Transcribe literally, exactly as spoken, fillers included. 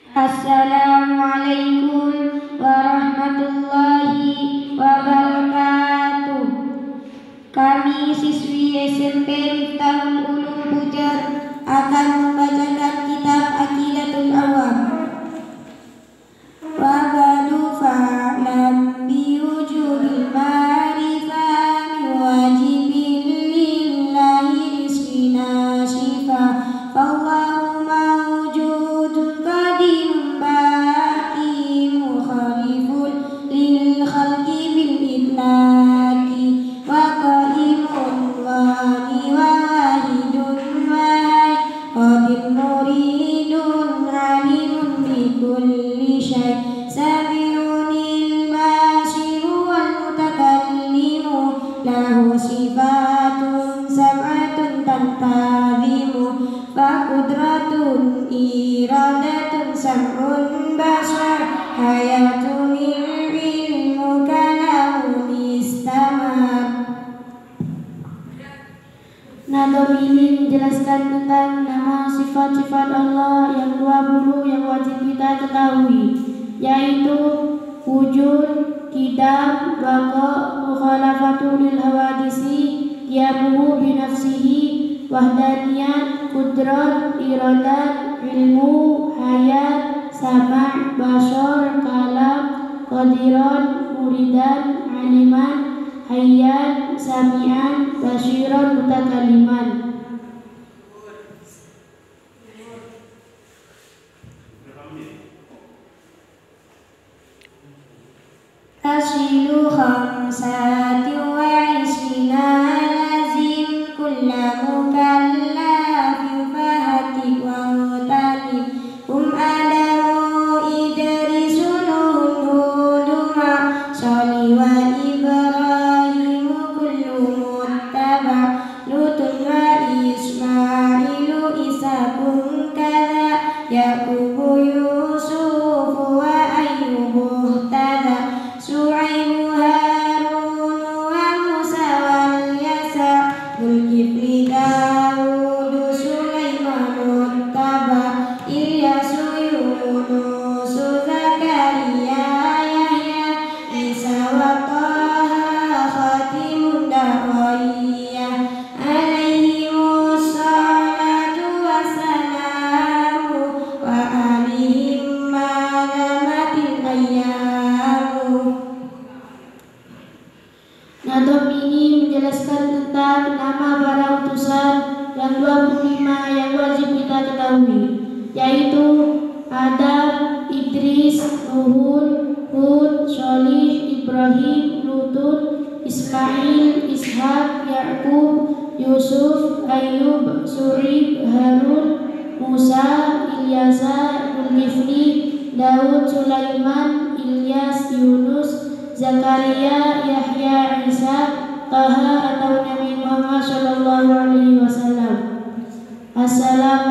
Assalamualaikum warahmatullahi wabarakatuh. Kami siswi S M P Miftahul Ulum Pujar akan membacakan kitab Aqidatul Awam. Wa ba'du fa'lam bi wujubil ma'rifah min wajibin lillahi rizqina shifa. Fallahu mawjudun qadim baqi mukhalifun lil khalqi bil itlaqi wa qaimullahi wa wahidun wahai qadir muridun alimun bi kulli syai' sami'unil basiru wal mutakallimu lahu sifatun sab'atun tantazimu fa qudratun iradatun sam'un basar hayatun ilmu kalamun istamar. Nadom ini menjelaskan tentang nama sifat-sifat Allah yang dua puluh yang wajib kita ketahui, yaitu wujud, qidam, baqa, mukhalafatu lil hawadisi, qiyamuhu binafsihi, wahdaniyat, qudrat, iradat, ilmu, hayat, sama', basar, kalam, qadiran, muridan, aliman, hayyan, sami'an, basiran, mutakaliman. Asilu khamsati wa isrina lazim kulla mukallafin fahati wa mutalib hum adamu idrisu nuhun huduma soli wa ibrahimu kullu muttaba lutun wa ismailu isakun kada yaqubu yusufu wa ayyubu tada Su'aibu Harun wa Musa wal Yasa Zulkifli Dawudu Sulaiman Taba Ilyasu Yunusu Zakaria Yahya Isa wa Taha Khatimun Da'wiyah alaihimus salatu wassalamu wa alihim malamatil ayyamu. Nadom ini menjelaskan tentang nama para utusan yang dua puluh lima yang wajib kita ketahui, yaitu Adam, Idris, Nuhun, Hud, Sholih, Ibrahim, Lutun, Ismail, Ishak, Ya'qub, Yusuf, Ayub, Su'ib, Harun, Musa, Ilyasa, Zulkifli, Daud, Sulaiman, Ilyas, Yunus, Zakaria, Yahya, Isa, Taha atau Nabi Muhammad Shallallahu Alaihi Wasallam. Assalamualaikum